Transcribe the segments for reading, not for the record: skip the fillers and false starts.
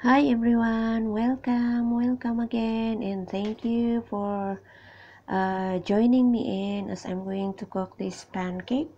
Hi everyone, welcome again, and thank you for joining me in as I'm going to cook this pancake.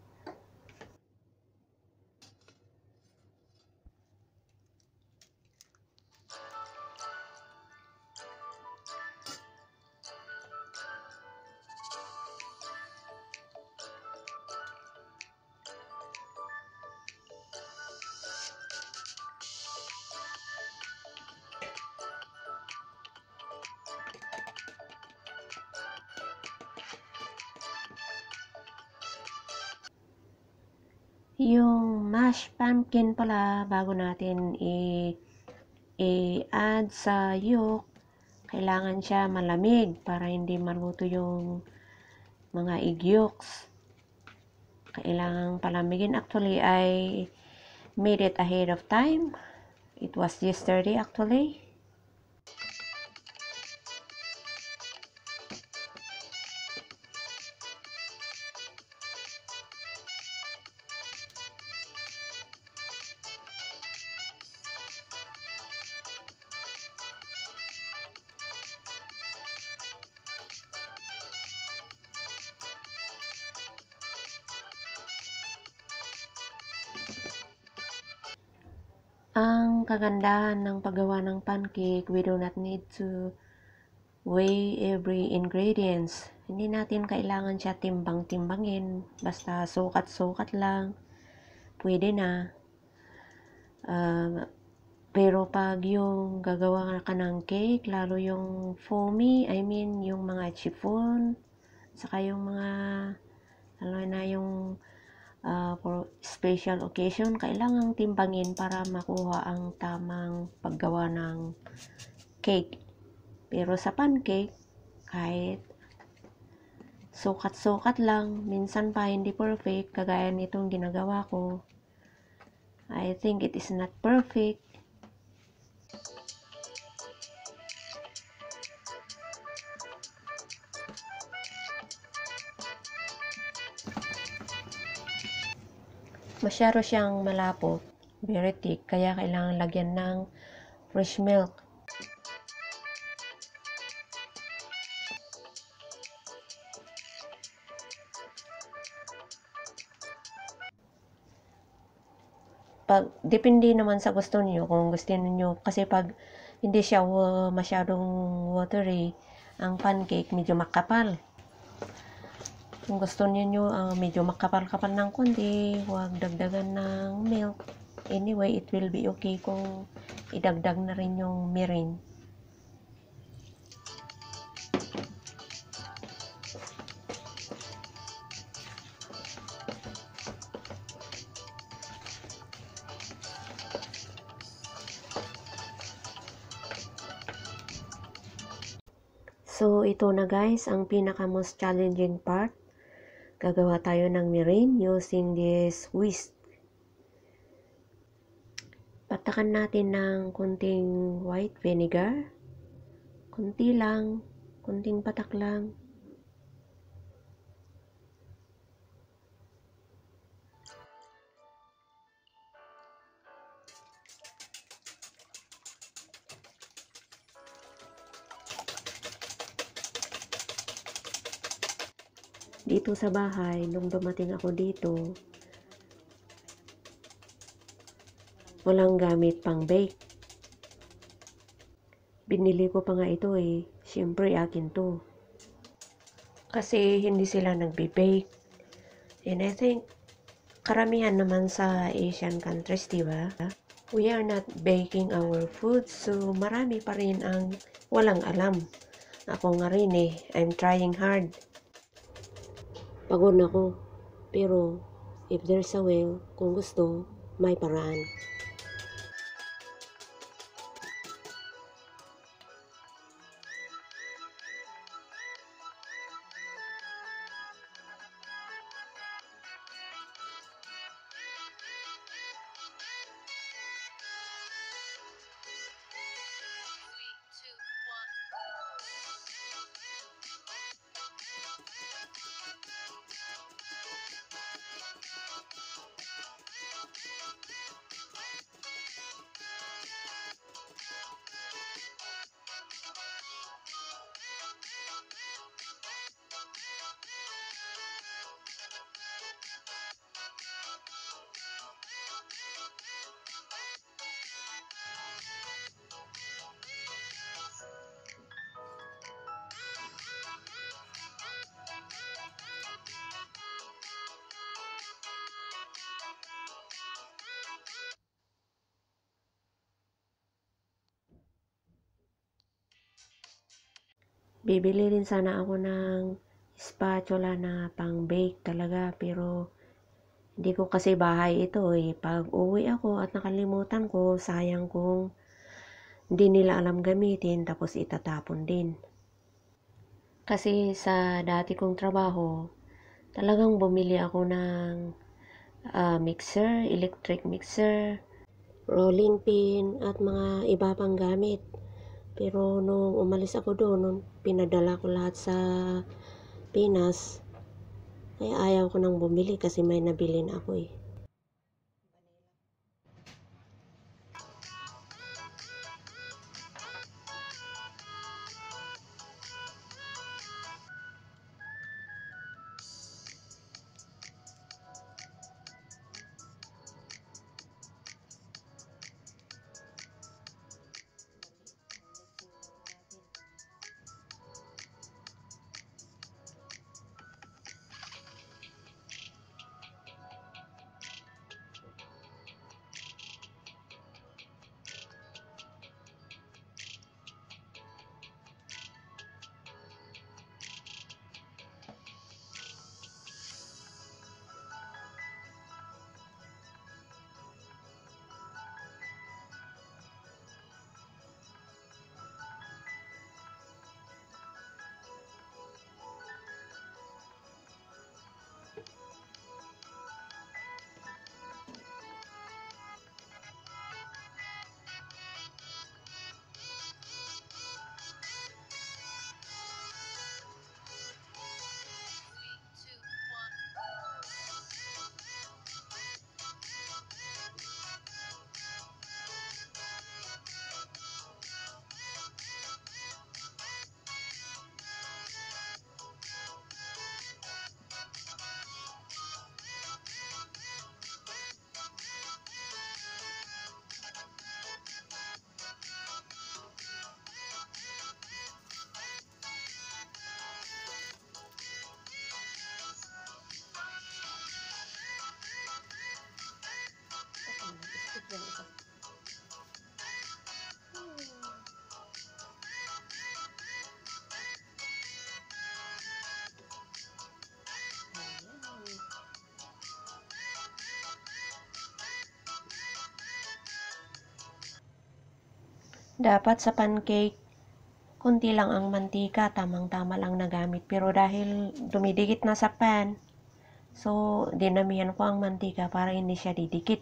Yung mashed pumpkin pala, bago natin i-add sa yolk, kailangan siya malamig para hindi maluto yung mga egg yolks. Kailangan palamigin. Actually, I made it ahead of time. It was yesterday actually. Ang kagandahan ng paggawa ng pancake, we do not need to weigh every ingredients. Hindi natin kailangan siya timbang-timbangin. Basta sukat-sukat lang. Pwede na. Pero pag yung gagawa ka ng cake, lalo yung foamy, I mean yung mga chiffon, saka yung mga, lalo na yung for special occasion, kailangang timbangin para makuha ang tamang paggawa ng cake. Pero sa pancake, kahit sukat-sukat lang, minsan pa hindi perfect, kagaya nitong ginagawa ko. I think it is not perfect. Masyado siyang malapot, very thick, kaya kailangan lagyan ng fresh milk. Depende naman sa gusto niyo, kung gusto niyo, kasi pag hindi siya masyadong watery, ang pancake medyo makapal. Kung gusto niyo medyo makapal-kapal ng konti, huwag dagdagan ng milk. Anyway, it will be okay kung idagdag na rin yung mirin. So, ito na guys, ang pinaka most challenging part. Gagawa tayo ng mirin using this whisk. Patakan natin ng kunting white vinegar. Kunti lang, kunting patak lang. Dito sa bahay, nung dumating ako dito, walang gamit pang bake. Binili ko pa nga ito eh. Siyempre, akin to. Kasi hindi sila nagbe-bake. And I think, karamihan naman sa Asian countries, diba? We are not baking our food, so marami pa rin ang walang alam. Ako nga rin eh, I'm trying hard. Pagod na ako, pero if there's a will, kung gusto, may paraan. Bibili rin sana ako ng spatula na pang bake talaga, pero hindi ko kasi bahay ito eh. Pag uwi ako at nakalimutan ko, sayang kung hindi nila alam gamitin tapos itatapon din. Kasi sa dati kong trabaho, talagang bumili ako ng mixer, electric mixer, rolling pin, at mga iba pang gamit. Pero nung umalis ako doon, nung pinadala ko lahat sa Pinas, ay ayaw ko nang bumili kasi may nabili na ako eh. Dapat sa pancake, konti lang ang mantika, tamang-tama lang nagamit. Pero dahil dumidikit na sa pan, so dinamihan ko ang mantika para hindi siya didikit.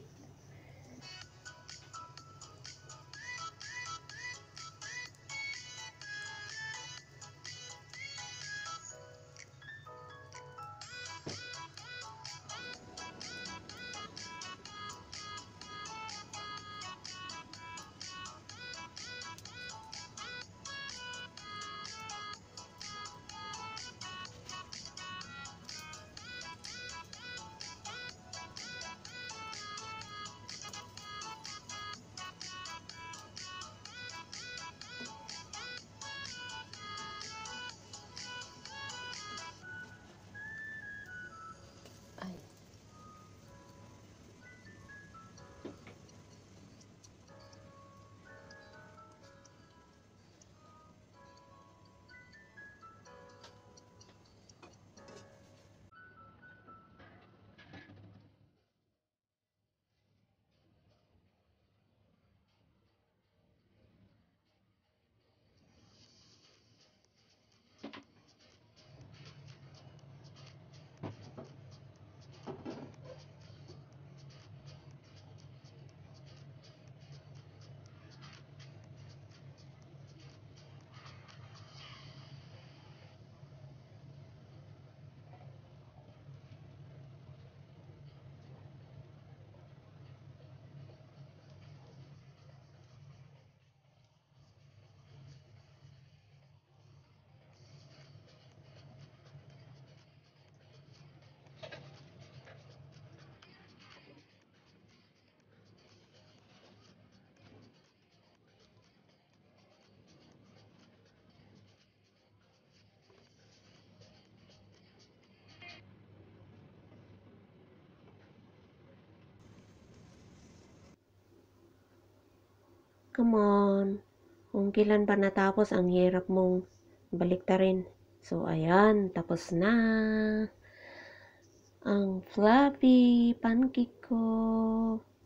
Come on. Kung kailan pa natapos, ang hirap mong baliktarin. So, ayan, tapos na ang fluffy pancake ko.